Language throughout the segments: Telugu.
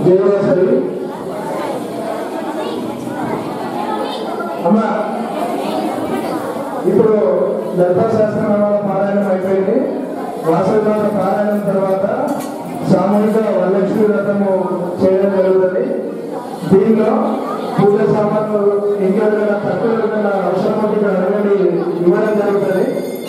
దేవదాసరి అమ్మ ఇప్పుడు లలితా సహస్రనామాల పారాయణం అయిపోయింది. వాసవినామ పారాయణం తర్వాత సామూహిక వరలక్ష్మి వ్రతము చేయడం జరుగుతుంది. దీనిలో పూజ సామాన్లు ఇంకా తక్కువ అవసరం అడగండి ఇవ్వడం జరుగుతుంది.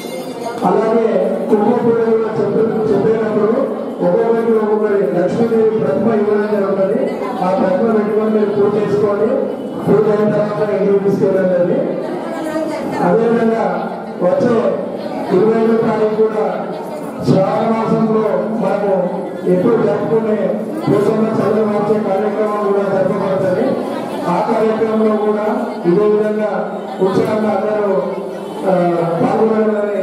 అలాగే కుంకుమ పూజ కూడా చెప్పేటప్పుడు ఒక్కొక్కరి లక్ష్మీదేవి ప్రతిమ ఇవ్వడం జరుగుతుంది. ఆ ప్రతిమ పెట్టుకొని మీరు పూజ చేసుకోండి. పూజ అయిన తర్వాత ఇంటికి తీసుకెళ్ళండి. అదేవిధంగా వచ్చే 25వ తారీఖు కూడా శ్రావణ మాసంలో మనము ఎప్పుడు జరుపుకునే పూజన్న చదువు మార్చే కార్యక్రమం కూడా జరపబడుతుంది. ఆ కార్యక్రమంలో కూడా ఇదే విధంగా ఉత్సాహంగా అందరూ పాల్గొనాలని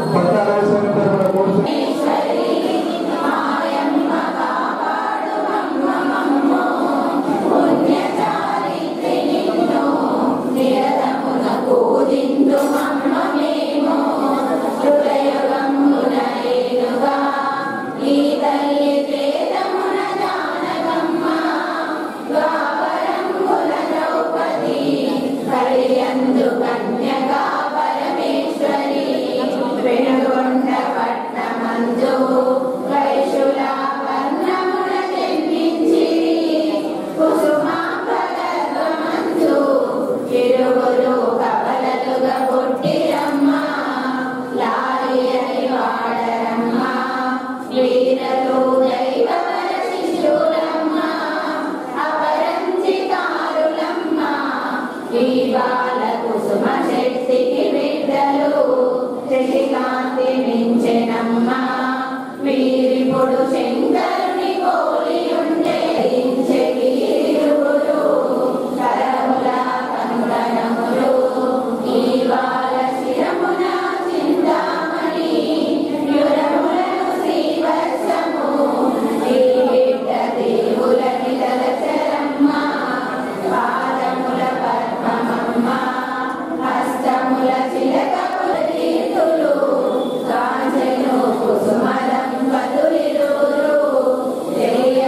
పట్టాలని కోరుతున్నాం. Jai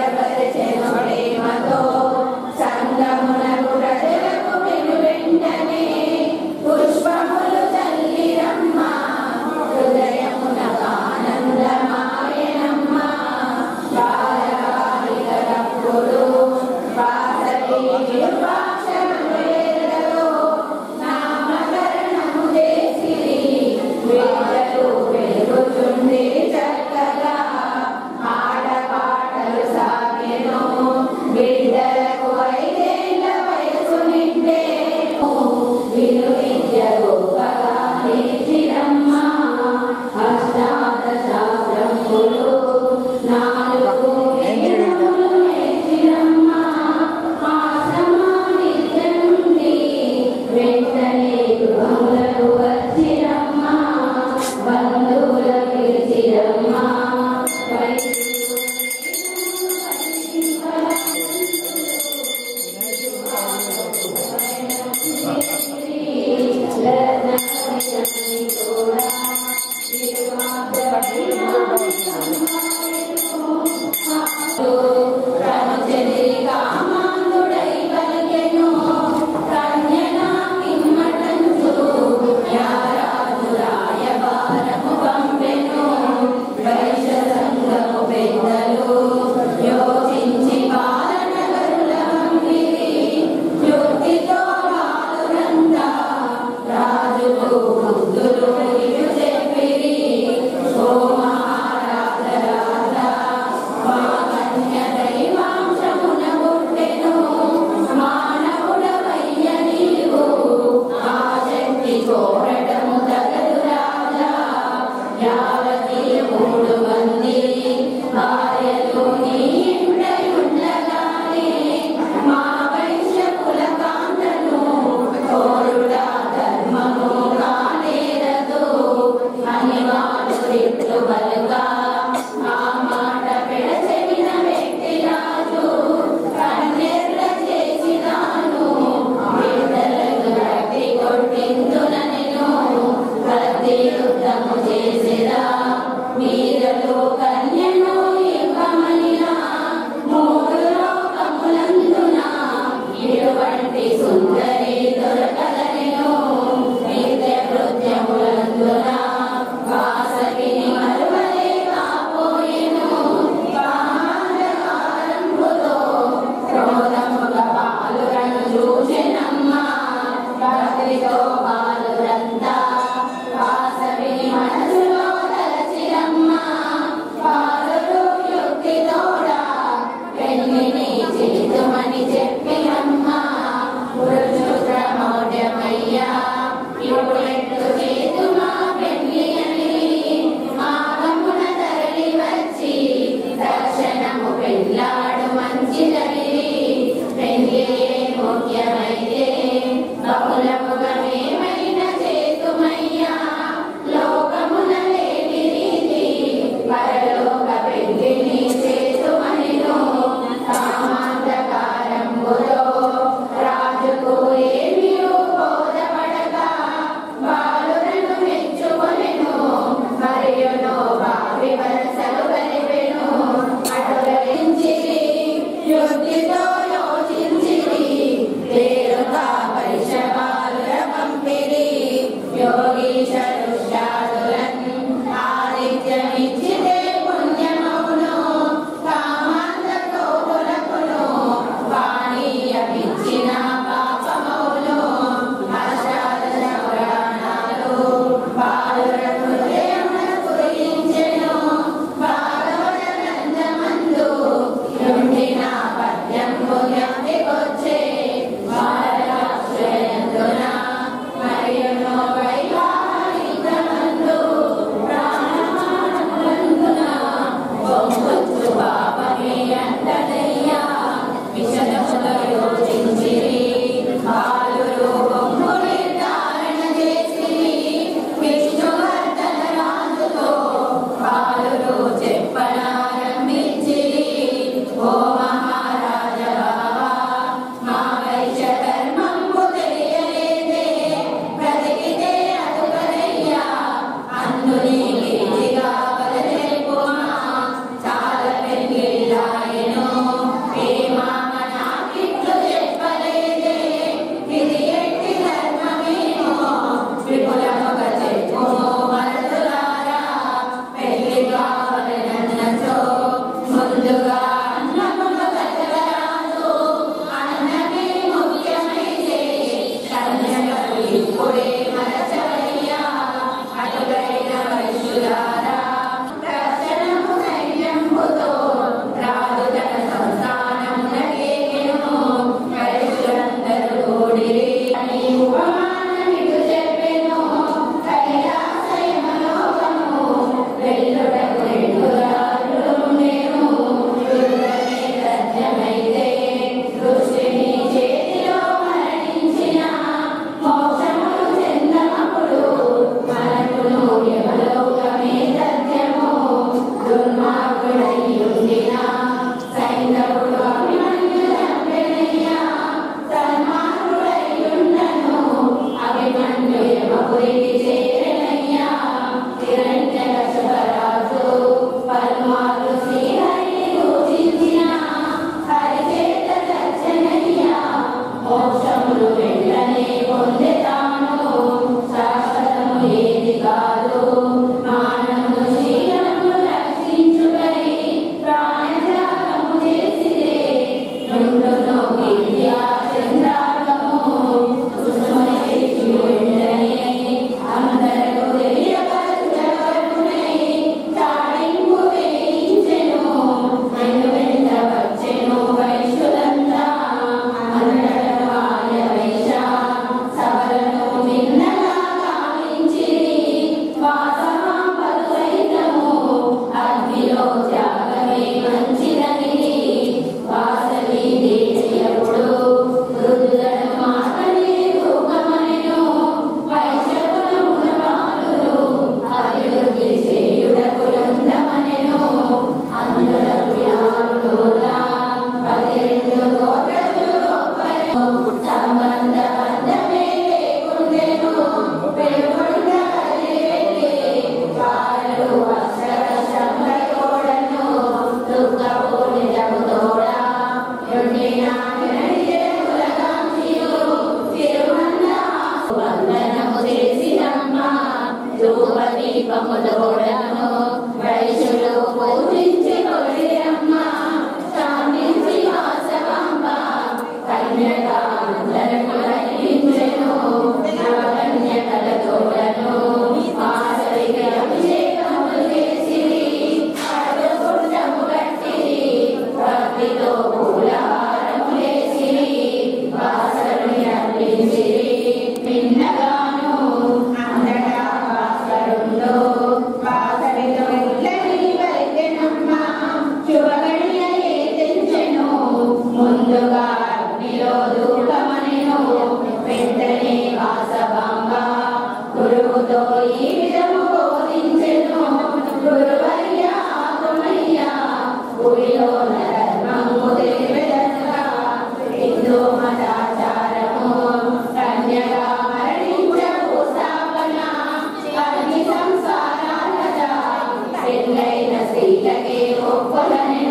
Lagi, oh,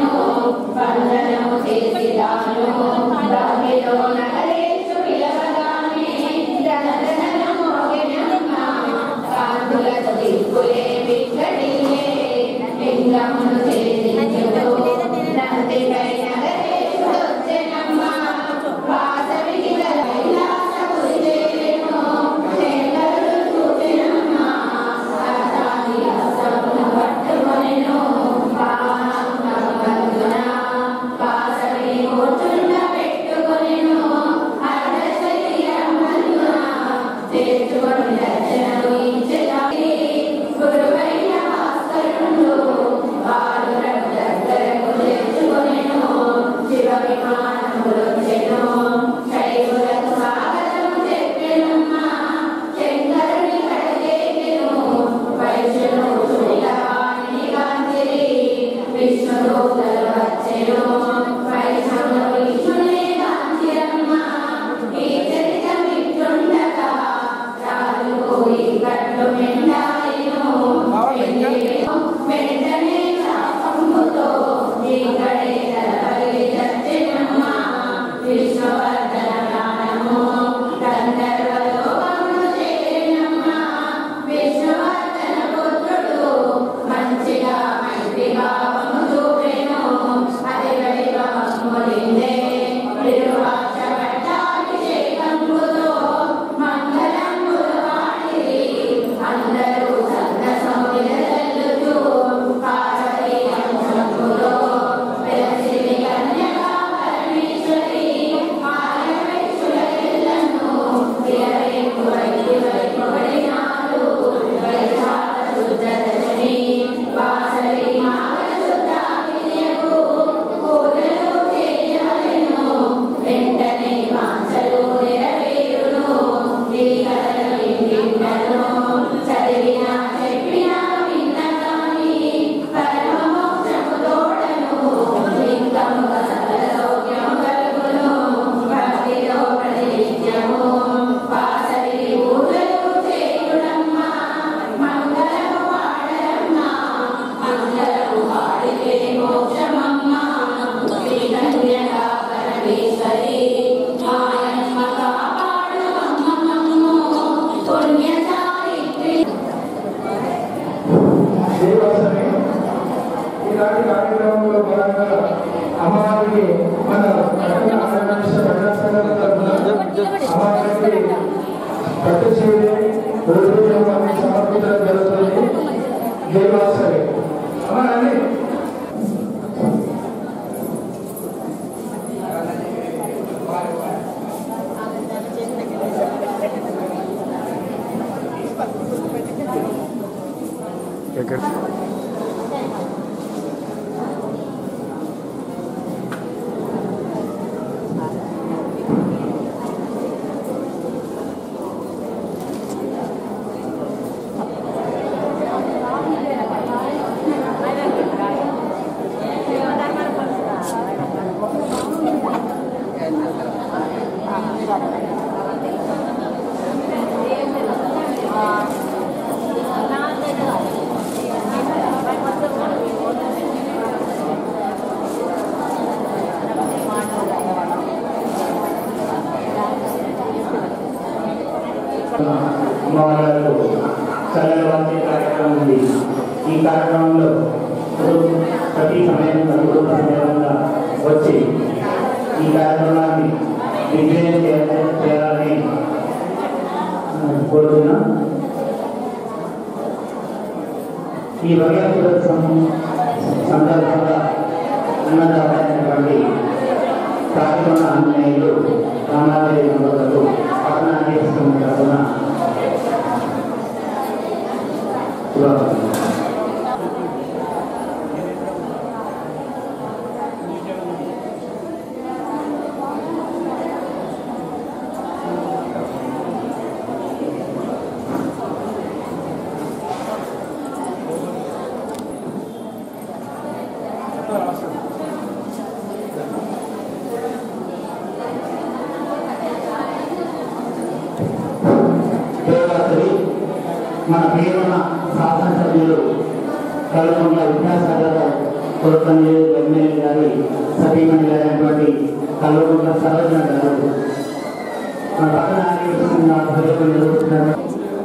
వందనము చేసిదాను రాగిలో నగరేషు పిలవగానే ధనధన మోగెనమ్మ కాంతులతో దిక్కులే విక్కడిల్లే లింగమును చేసించును నందిపై నగరేషు వచ్చెనమ్మ వాసవికి కైలాసము చేరెను శంకరుడు చూపెనమ్మ అర్థాన్ని అసమును పట్టుకొనెను వాసవిని కూర్చుండ పెట్టుకొనెను అర్ధ శరీరమ్మను చేర్చుకొని దర్శనము ఇచ్చెదాని గురువైన భాస్కరుడు బాలురను దగ్గరకు చేర్చుకొనెను శివ విమానములొచ్చెను శైవులకు స్వాగతము చెప్పెనమ్మ శంకరుని కడచేసెను వైష్ణవు సునిలవాణిని కాంతిరి విష్ణుదూతలు వచ్చెను వైష్ణవులు విష్ణునే కాంతిరమ్మ ఈ చరితం ఇట్లుండగా రాజుకు ఇక్కట్లు మెండాయెను వెంటనే శాపముతో ఇక్కడే తలపల్లి చచ్చెనమ్మ విష్ణువర్ధన ప్రాణము గంధర్వలోకమును చేరెనమ్మ విష్ణువర్ధన పుత్రుడు మంచిగా మైత్రి భావము చూపెను అది వైభవములిందే తిరువాచ పట్టాభిషేకంబుతో మంగళంబులు వాడిరి అందరూ సంతసములెల్లుచు పార్వతీ వంశంబులో వెలసిరి కన్యగా పరమేశ్వరి మాయమేశ్వరులను ఇరవైపు వైపుబడినారు వైశాఖ శుద్ధ దశమి వాసవి మాఘ శుద్ధ విద్యకు పూజలు చేయవలెను వెంటనే వాంఛలు నెరవేరును ఈ కథను వింటింటను చదివినా చెప్పినా విన్నగాని పరమ మోక్షము తోడను లింగముగా సకల సౌఖ్యము కలుగును భక్తిలో పడి నిత్యము వాసవి పూజలు చేయుడమ్మ మంగళము పాడరమ్మ మంగళము పాడితే మోక్షమమ్మ శ్రీ కన్యకా పరమేశ్వరి మాయమ్మ కాపాడు అమ్మమ్మమ్ము పుణ్య సావిత్రి దేవసమి ఈనాటి కార్యక్రమంలో భాగంగా అమ్మవారికి మన అమ్మవారికి పట్టు చీర రుద్రుని సమర్పించడం జరుగుతుంది. దేవాసమి అమ్మాయి అమ్మవారు చల్లవాల్సే కార్యక్రమం ఉంది. ఈ కార్యక్రమంలో ప్రతి సమయం సమయంగా వచ్చి ఈ కార్యక్రమాన్ని విజయం చేయాలని కోరుతున్నా. ఈ వరలక్ష్మి సందర్భంగా అన్నదాతైనటువంటి కార్యక్రమ ఆంజనేయులు రామాదేవి దంపతులకు పట్టణాధీశం తరఫున మన ప్రియమైన శాసనసభ్యులు కల్పన విద్యాసాగర్ కోరుకునే ఎమ్మెల్యే గారి సతీమణి గారైనటువంటి కల్వకుంట్ల సరోజన గారు మన పట్టణ ఆధ్వర్యంలో నిర్వహిస్తున్నారు.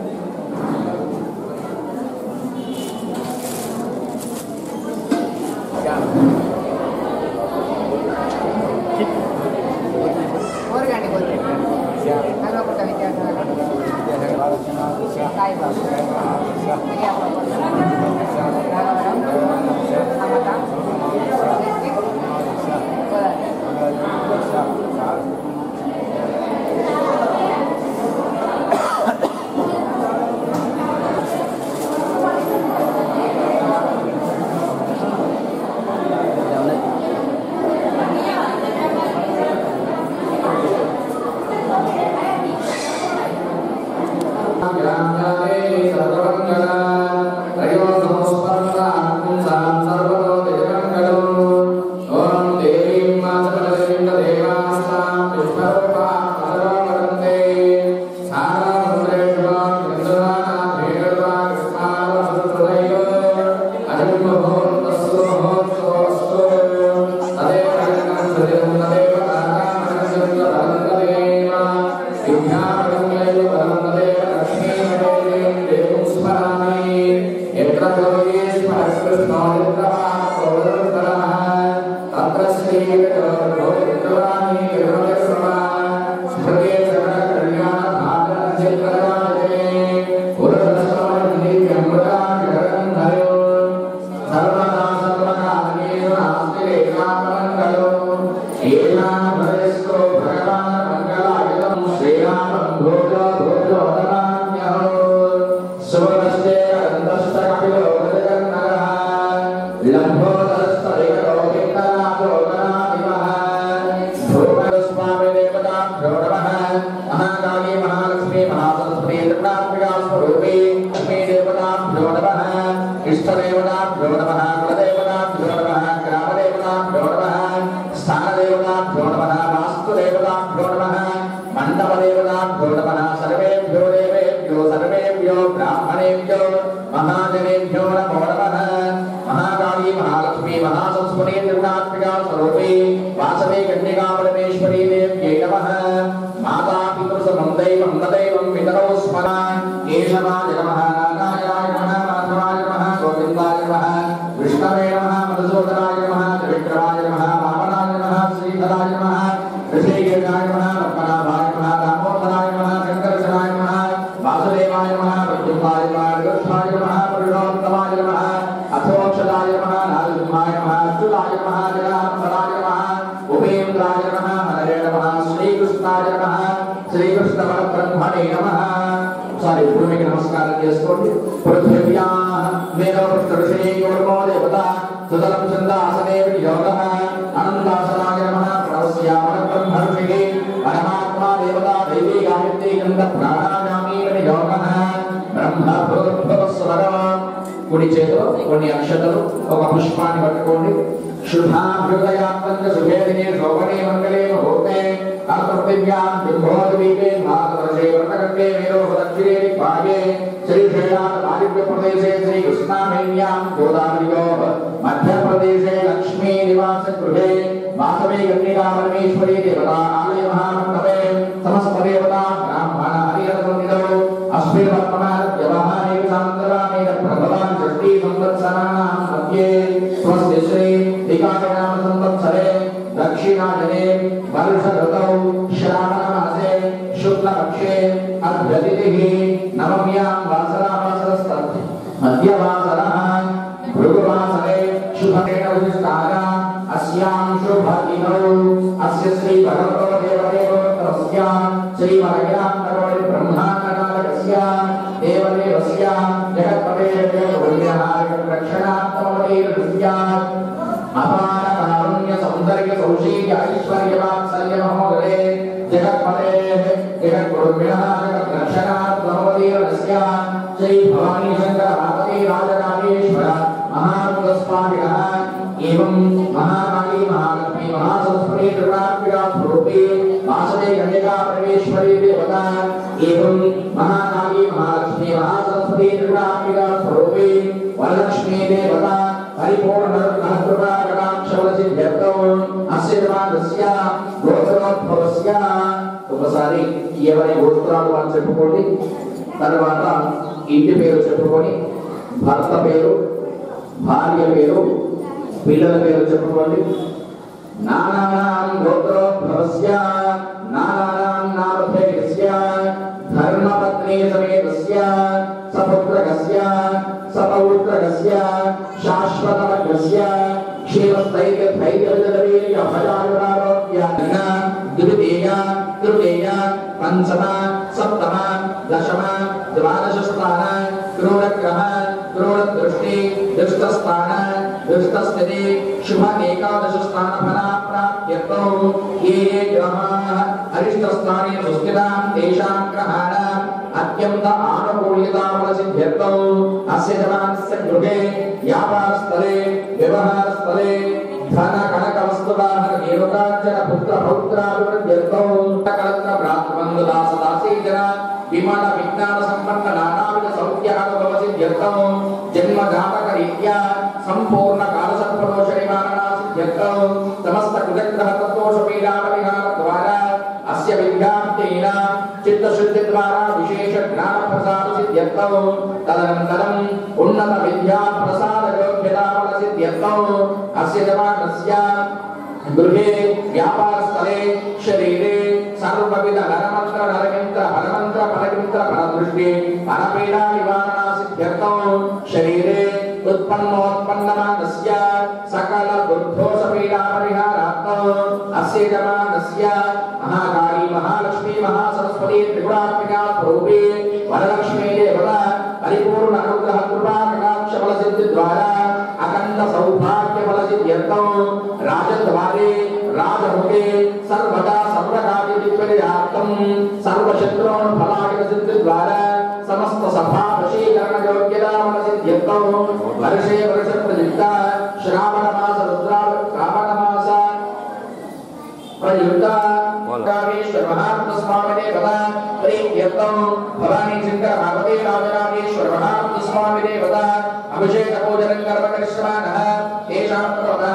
కుడి చేతిలో కొన్ని అక్షతలు ఒక పుష్పాన్ని పట్టుకోండి. శుభాభ్యుదయాత్మంత శుభేదినే శోభనే మంగళే ముహూర్తే అపృథివ్యాం బింబోద్వీపే భారతవర్షే వర్తకండే మేరోహదక్షిణే దిగ్భాగే శ్రీశైలాత్ ఆదిత్య ప్రదేశే శ్రీకృష్ణామేన్యాం గోదావరియోః మధ్యప్రదేశే లక్ష్మీ నివాస గృహే వాసవే గంగికా పరమేశ్వరీ దేవతా ఆలయ మహామండపే సమస్త దేవతా బ్రాహ్మణ హరిహరవందితో అస్మిన్ వర్తమాన వ్యవహారే సాంద్రవామే ప్రభవాన్ షష్ఠీ సంవత్సరాణాం మధ్యే స్వస్తి శ్రీ వికాసనామ సంవత్సరే దక్షిణాయనే వర్ష ఋతౌ శ్రావణ మాసే శుక్లపక్షే అద్యతిథిః నవమ్యాం వాసరావాసరస్తత్ మధ్యవాసరః భృగువాసరే శుభకేన విశిష్టాగా అస్యాం శుభదినౌ అస్య శ్రీ భగవతో దేవదేవోత్తరస్య శ్రీ మహయాन्तరోడి బ్రహ్మాండనాయకస్య దేవదేవస్య జగత్పదేవ్యో రక్షణాత్మవతీర్య అపార కారుణ్య సౌందర్య సౌశీల్య ఐశ్వర్య వాత్సల్య మహోదరే జగత్పదే జగద్గురుభ్యః జగద్రక్షణాత్మవతీర్య శ్రీ భవానీ శంకర భారతీ రాజరాజేశ్వర महापुरस्वामिनः एवं महाकाली महालक्ष्मी महासरस्वती त्रिपुरात्मिका स्वरूपी वासवे कन्यका परमेश्वरी देवता एवं महाकाली महालक्ष्मी महासरस्वती त्रिपुरात्मिका स्वरूपी वरलक्ष्मी देवता परिपूर्ण कृपा कटाक्षवल ఫలసిద్ధ్యర్థం అస్య జమానస్య గోత్రోద్భవస్య. ఒకసారి ఎవరి గోత్రాలు వాళ్ళు చెప్పుకోండి. తర్వాత ఇంటి పేరు చెప్పుకొని భర్త పేరు, భార్య పేరు, పిల్లల పేరు చెప్పుకోండి. నానానాం గోత్రోద్భవస్య నానానాం నామధేయస్య ధర్మపత్నీ సమేతస్య సపుత్రకస్య సపౌత్రకస్య శాశ్వతమగ్రస్య క్షేమస్థైర్యధైర్యవిజలవీర్య భయాయురారోగ్య ద్వితీయ తృతీయ పంచమ సప్తమ దశమ ద్వాదశ స్థాన క్రోడగ్రహ క్రోడదృష్టి దృష్టస్థాన దృష్టస్థితి శుభ ఏకాదశ స్థాన ఫలాప్రాప్త్యర్థం ఏ ఏ గ్రహాः అరిష్టస్థానే సుస్థితాం తేషాం గ్రహాణాం అత్యంత ఆనుకూల్యతాఫలసిద్ధ్యర్థం అస్య జమానస్య గృహే వ్యాపారస్థలే వ్యవహారస్థలే ధన కనక వస్తువాహన దేవతార్చన పుత్ర పౌత్రాభివృద్ధ్యర్థం కళత్ర భ్రాతృబంధు దాస దాసీజన విమాన విజ్ఞాన సంపన్న నానావిధ సౌఖ్యానుభవసిద్ధ్యర్థం జన్మ జాతక రీత్యా సంపూర్ణ కాల సంప్రదోష నివారణాసిద్ధ్యర్థం సమస్త కుజగ్రహ తత్వోష పీడాపరిహార ద్వారా అస్య విద్యార్థేన చిత్తశుద్ధి ద్వారా విశేష జ్ఞాన ప్రసాద సిద్ధ్యర్థం తదనంతరం ఉన్నత విద్యా ప్రసాద యోగ్యతా ఫల సిద్ధ్యర్థం అస్య జమానస్య గృహే వ్యాపారస్థలే శరీరే సర్వవిధ నరమంత్ర నరయంత్ర హరమంత్ర ఫలయంత్ర ఫలదృష్టి అనపీడా నివారణ సిద్ధ్యర్థం శరీరే ఉత్పన్నోత్పన్నమానస్య సకల దుర్దోష పీడా పరిహారార్థం అస్య జమానస్య మహాకాళీ మహాలక్ష్మీ మహాసరస్వతి త్రిపురాత్మికా స్వరూపే వరలక్ష్మీ దేవత పరిపూర్ణ అనుగ్రహ కృపా కటాక్ష ఫల సిద్ధి ద్వారా అఖండ సౌభాగ్య ఫల సిద్ధ్యర్థం రాజద్వారే రాజముఖే సర్వదా సర్వకార్య దిగ్విజయార్థం సర్వశత్రువుల ఫలాయ సిద్ధి ద్వారా సమస్త సభా వశీకరణ యోగ్యతా ఫల సిద్ధ్యర్థం వర్షే వర్ష ప్రయుక్త శ్రావణ మాస శ్రావణ మాస ప్రయుక్త రామేశ్వర మహాత్మ స్వామి దేవత ప్రీత్యర్థం భవానీ శంకర పార్వతీ రాజరామేశ్వర మహాత్మ స్వామి దేవత అభిషేక పూజనం కర్మ కరిష్యమానః తేషాం ప్రవదః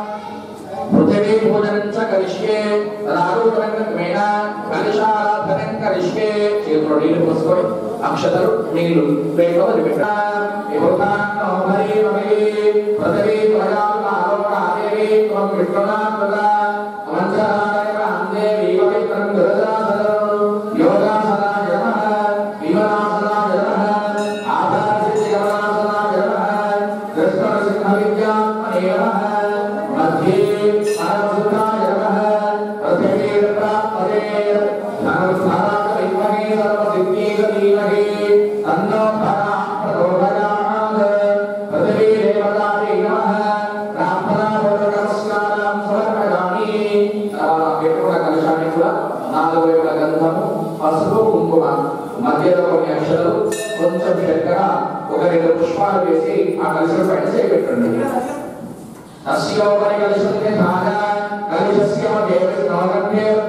పృథివీ పూజనం చ కరిష్యే రాజోపరంగత్వేన కలశారాధనం కరిష్యే. చేతుల్లో నీళ్లు పోసుకొని అక్షతలు నీళ్లు ప్రేమ వదిలిపెట్ట విభూతాన్నో హరిమమే పృథివీ త్వయాలోకాదేవి త్వం విష్ణునాథ మంత్రాలయ దేవి పవిత్రం దురదాసనం యోగాసనాయ నమః విమలాసనాయ నమః ఆధారసిద్ధిగమనాసనాయ నమః కృష్ణ సింహ విద్యాత్మనే నమః మధ్యే సర్వసుఖాయ నమః పృథివీర్ప్రాప్తరే ధనుర్ధరాక విద్మహే సర్వసిద్ధీక ధీమహి తన్నో ధనః ప్రచోదయాత్ పృథివీదేవతాయై నమః ప్రార్థనా పూర్వక నమస్కారం సమర్పయామి. పెట్టుకున్న కలశాన్ని కూడా నాలుగు వైపుల గంధము పసుపు కుంకుమ మధ్యలో కొన్ని అక్షరాలు కొంచెం చక్కెర ఒక 2 పుష్పాలు వేసి ఆ కలశం పైన చేపెట్టండి. అస్యోపరి కలశస్య ధార కలశస్య దేవస్య నవగంధే